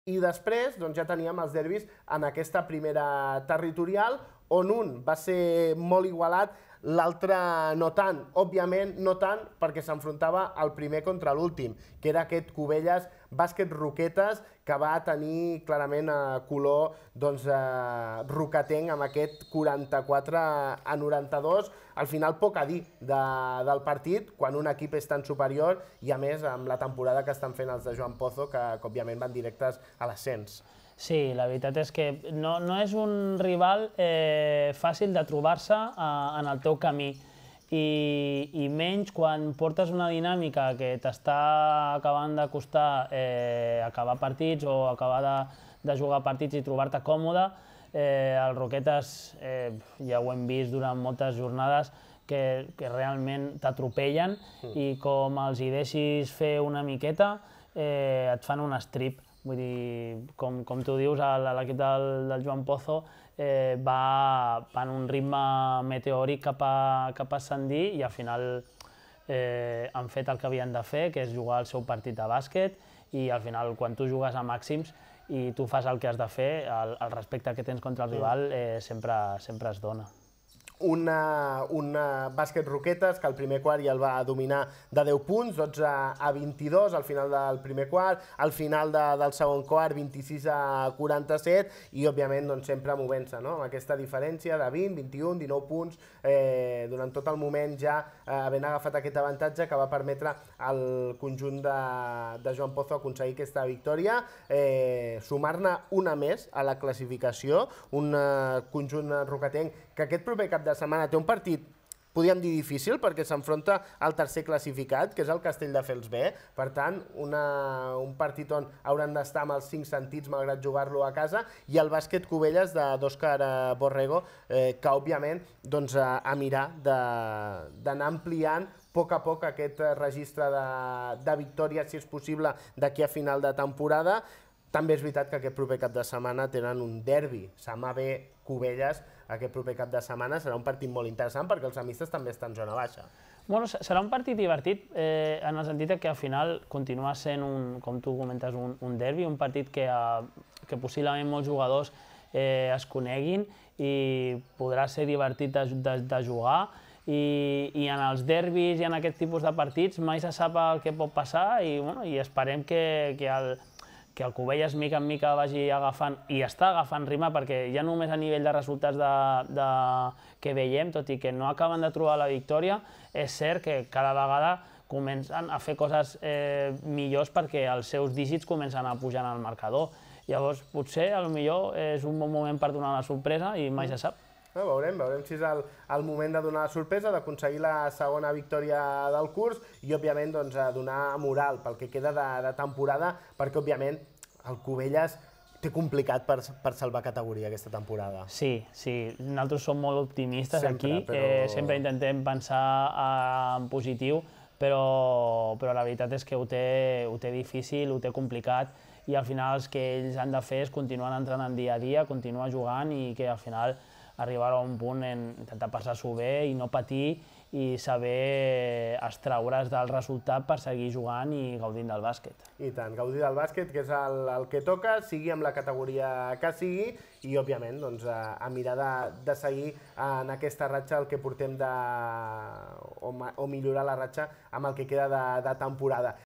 I després ja teníem els derbis en aquesta primera territorial, on un va ser molt igualat, l'altre no tant. Òbviament no tant perquè s'enfrontava el primer contra l'últim, que era aquest Cubelles Bàsquet Roquetes, que va tenir clarament color roquetenc amb aquest 44-92. Al final poc a dir del partit, quan un equip és tan superior i a més amb la temporada que estan fent els de Joan Pozo, que òbviament van directes a l'ascens. Sí, la veritat és que no és un rival fàcil de trobar-se en el teu camí i menys quan portes una dinàmica que t'està acabant de costar acabar partits o acabar de jugar partits i trobar-te còmode. Els Roquetes ja ho hem vist durant moltes jornades que realment t'atropellen i com els hi deixis fer una miqueta et fan un strip. Vull dir, com tu dius, l'equip del Joan Pozo va en un ritme meteòric cap a ascendir i al final han fet el que havien de fer, que és jugar el seu partit de bàsquet, i al final quan tu jugues a màxims i tu fas el que has de fer, el respecte que tens contra el rival sempre es dona. Un bàsquet Roquetes, que al primer quart ja el va dominar de 10 punts, 12-22 al final del primer quart, al final del segon quart 26-47 i òbviament sempre movent-se amb aquesta diferència de 20, 21, 19 punts durant tot el moment, ja havent agafat aquest avantatge que va permetre al conjunt de Joan Pozo aconseguir aquesta victòria, sumar-ne una més a la classificació, un conjunt roquetenc que aquest proper cap de setmana té un partit, podríem dir difícil, perquè s'enfronta al tercer classificat, que és el Castelldefels B. Per tant, un partit on hauran d'estar amb els 5 sentits malgrat jugar-lo a casa, i el bàsquet Cubelles d'Òscar Borrego, que òbviament a mirar d'anar ampliant a poc aquest registre de victòries, si és possible, d'aquí a final de temporada. També és veritat que aquest proper cap de setmana tenen un derbi, Samà B Cubelles, aquest proper cap de setmana serà un partit molt interessant perquè els amistes també estan en zona baixa. Bueno, serà un partit divertit en el sentit que al final continua sent, com tu comentes, un derbi, un partit que possiblement molts jugadors es coneguin i podrà ser divertit de jugar. I en els derbis i en aquest tipus de partits mai se sap el que pot passar i esperem que el Cubelles mica en mica vagi agafant, i està agafant ritme, perquè ja només a nivell de resultats que veiem, tot i que no acaben de trobar la victòria, és cert que cada vegada comencen a fer coses millors perquè els seus dígits comencen a pujar en el marcador. Llavors, potser, potser és un bon moment per donar la sorpresa i mai se sap. Veurem si és el moment de donar la sorpresa, d'aconseguir la segona victòria del curs i, òbviament, donar moral pel que queda de temporada, perquè, òbviament, el Cubelles té complicat per salvar categoria aquesta temporada. Sí, nosaltres som molt optimistes aquí, sempre intentem pensar en positiu, però la veritat és que ho té difícil, ho té complicat, i al final el que ells han de fer és continuar entrenant dia a dia, continuar jugant i que al final arribar a un punt en intentar passar-s'ho bé i no patir i saber extraure's del resultat per seguir jugant i gaudint del bàsquet. I tant, gaudir del bàsquet, que és el que toca, sigui amb la categoria que sigui, i òbviament a mirar de seguir en aquesta ratxa el que portem o millorar la ratxa amb el que queda de temporada.